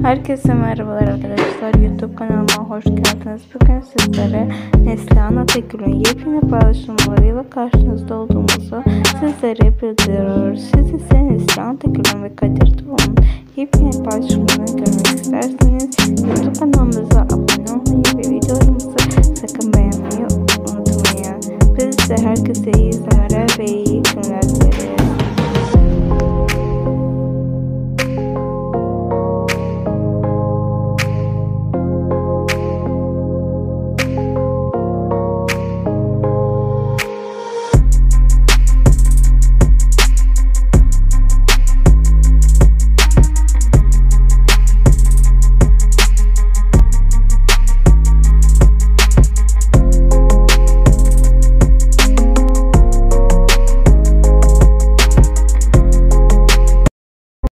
Herkese merhabalar arkadaşlar. YouTube kanalıma hoş geldiniz. Bugün sizlere Neslihan Atagül'ün yepyeni paylaşımlarıyla karşınızda olduğumuzu sizlere bildiriyoruz. Siz ise Neslihan Atagül'ün ve Kadir Doğan'ın yepyeni paylaşımlarını görmek isterseniz YouTube kanalımıza abone olmayı ve videolarımızı sakın beğenmeyi unutmayın. Biz de herkese iyi izlemeler ve iyi